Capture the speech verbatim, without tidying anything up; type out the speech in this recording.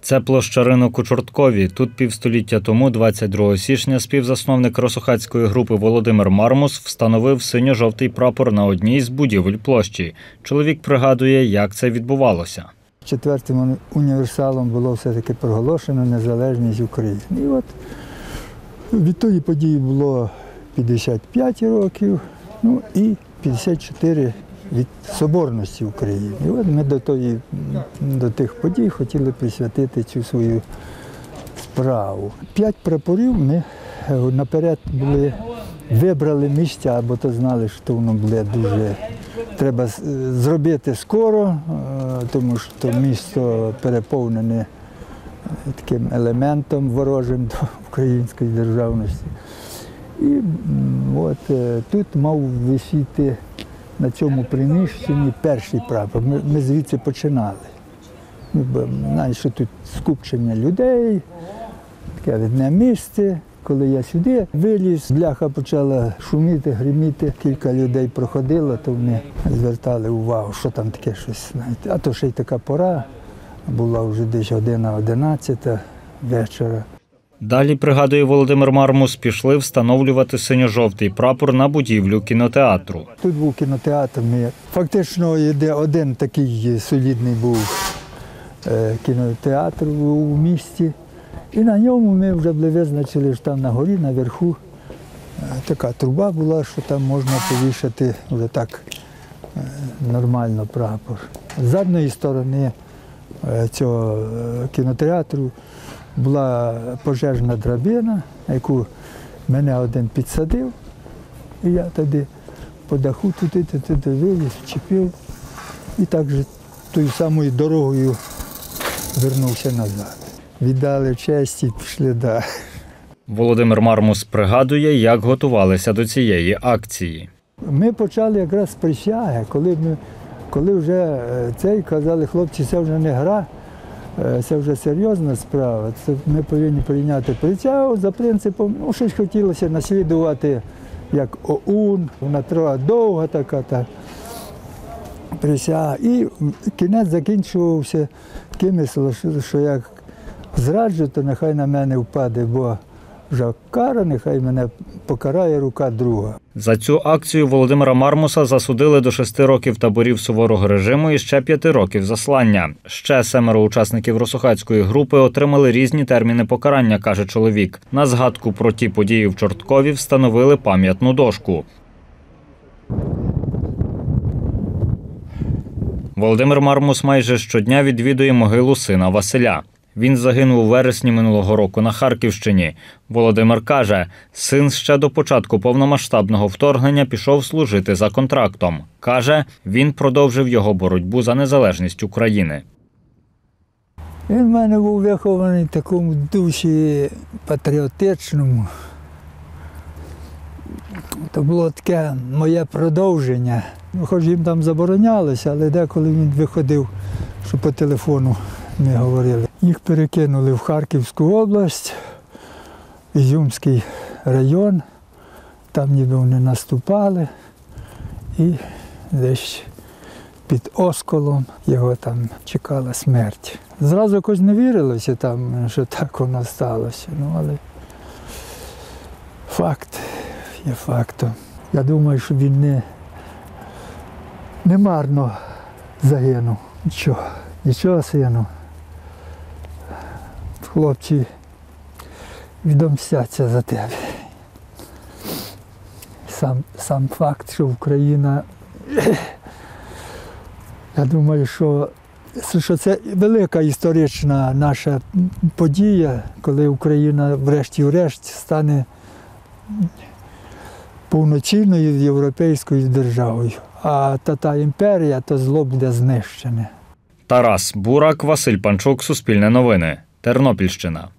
Це площа ринок у Чорткові. Тут півстоліття тому, двадцять другого січня, співзасновник росохацької групи Володимир Мармус встановив синьо-жовтий прапор на одній з будівель площі. Чоловік пригадує, як це відбувалося. Четвертим універсалом було все-таки проголошено незалежність України. І от від тої події було п'ятдесят п'ять років, ну і п'ятдесят чотири від соборності України. І от ми до, тої, до тих подій хотіли присвятити цю свою справу. П'ять прапорів ми наперед були, вибрали місця, бо то знали, що воно буде дуже, треба зробити скоро, тому що місто переповнене таким елементом ворожим до української державності. І от тут мав висіти на цьому приміщенні перший прапор. Ми, ми звідси починали. Знаєш, що тут скупчення людей, таке видне місце. Коли я сюди виліз, бляха почала шуміти, гриміти. Кілька людей проходило, то вони звертали увагу, що там таке щось. Знаєте. А то ще й така пора, була вже десь година одинадцята вечора. Далі, пригадує Володимир Мармус, пішли встановлювати синьо-жовтий прапор на будівлю кінотеатру. Тут був кінотеатр. Ми фактично один такий солідний був кінотеатр у місті. І на ньому ми вже були визначили, що там на горі, наверху, така труба була, що там можна повішати вже так нормально прапор. З однієї сторони цього кінотеатру була пожежна драбина, яку мене один підсадив, і я тоді по даху туди-туди виліз, вчепив, і так же тою самою дорогою вернувся назад. Віддали честь і пішли далі. Володимир Мармус пригадує, як готувалися до цієї акції. Ми почали якраз з присяги, коли, ми, коли вже цей казали, хлопці, це вже не гра, це вже серйозна справа, це ми повинні прийняти присягу за принципом, ну, щось хотілося наслідувати, як ОУН, вона трохи довга така та присяга. І кінець закінчувався такими словами, що як зраджу, то нехай на мене впаде, бо вже кара, нехай мене покарає рука друга. За цю акцію Володимира Мармуса засудили до шести років таборів суворого режиму і ще п'яти років заслання. Ще семеро учасників росохацької групи отримали різні терміни покарання, каже чоловік. На згадку про ті події в Чорткові встановили пам'ятну дошку. Володимир Мармус майже щодня відвідує могилу сина Василя. Він загинув у вересні минулого року на Харківщині. Володимир каже, син ще до початку повномасштабного вторгнення пішов служити за контрактом. Каже, він продовжив його боротьбу за незалежність України. Він в мене був вихований в такому дусі патріотичному. Це було таке моє продовження. Хоч їм там заборонялося, але деколи він виходив, що по телефону ми говорили. Їх перекинули в Харківську область, Ізюмський район, там ніби вони наступали, і десь під Осколом його там чекала смерть. Зразу якось не вірилося, там, що так воно сталося, ну, але факт є фактом. Я думаю, що він не, не марно загинув. Нічого, нічого, сину. Хлопці відомстяться за тебе. Сам, сам факт, що Україна, я думаю, що, що це велика історична наша подія, коли Україна врешті-решт стане повноцінною європейською державою. А та та імперія, то зло буде знищене. Тарас Бурак, Василь Панчук, Суспільне новини, Тернопільщина.